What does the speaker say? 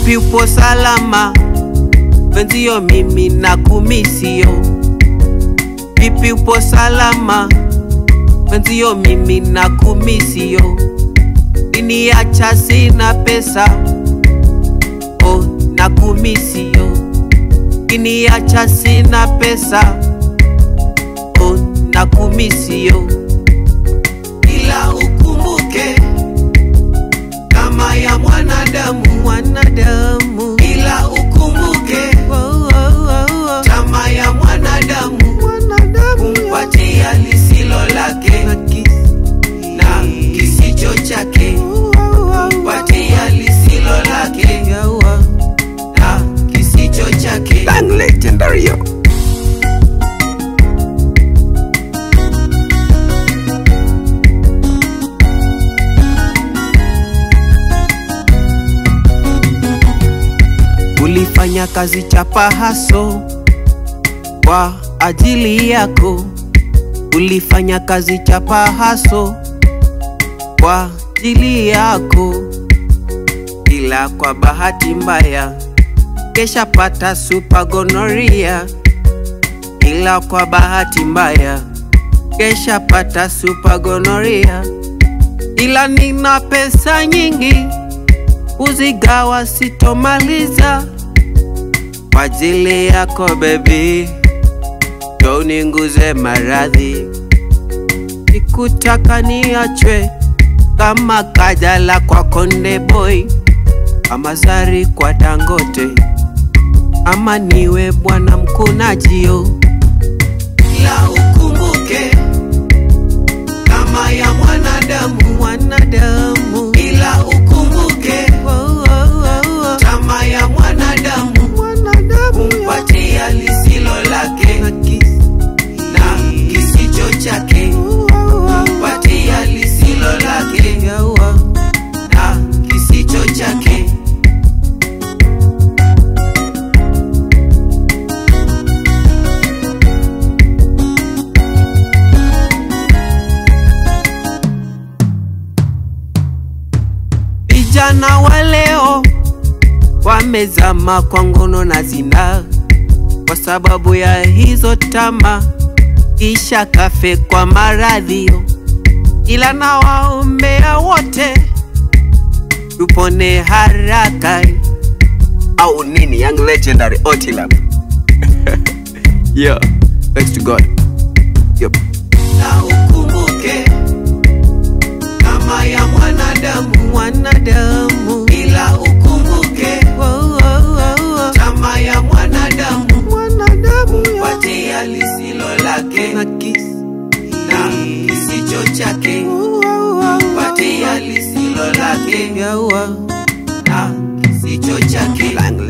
Vipi upo salama? Wenzio mimi nakumisio. Vipi upo salama? Wenzio mimi nakumisio. Iniacha sina pesa, oh nakumisio. Iniacha sina pesa, oh nakumisio. Ila ukumbuke kama ya mwanadamu, mwanadamu. Ila ukumbuke kama ya mwanadamu, mwanadamu. Kumpatia lisilo lake na kisicho chake. Kumpatia lisilo lake na kisicho chake. Bang legendary yo. Ulifanya kazi chapa haso kwa ajili yako. Ulifanya kazi chapa haso kwa ajili yako. Ila kwa bahati mbaya kesha pata super gonorrhea. Ila kwa bahati mbaya kesha pata super gonorrhea. Ila nina pesa nyingi uzigawa sitomaliza. Kwa ajili yako baby, ndo ninguze maradhi. Nikutaka niachwe kama Kajala kwa Konde Boy, ama Zari kwa Dangote, ama niwe bwana mkunajio. Ila ukumbuke kama ya mwanadamu, mwanadamu. Ila ukumbuke kama ya mwanadamu, mwanadamu. Kumpatia lisilo lake na kisicho chake. Kumpatia lisilo lake na kisicho chake. Vijana wa leo wamezama kwa ngono na zina kwa sababu ya hizo tama, kisha kafe kwa maradhio. Ila na waombea wote tupone haraka. Au nini young legendary Otilam. Yeah, thanks to God. Yep. Na ukumbuke kama ya mwanadamu, mwanadamu. Ila ukumbuke kama ya mwanadamu, mwanadamu. Kumpatia lisilo lake na kisicho chake. Kumpatia lisilo lake na kisicho chake.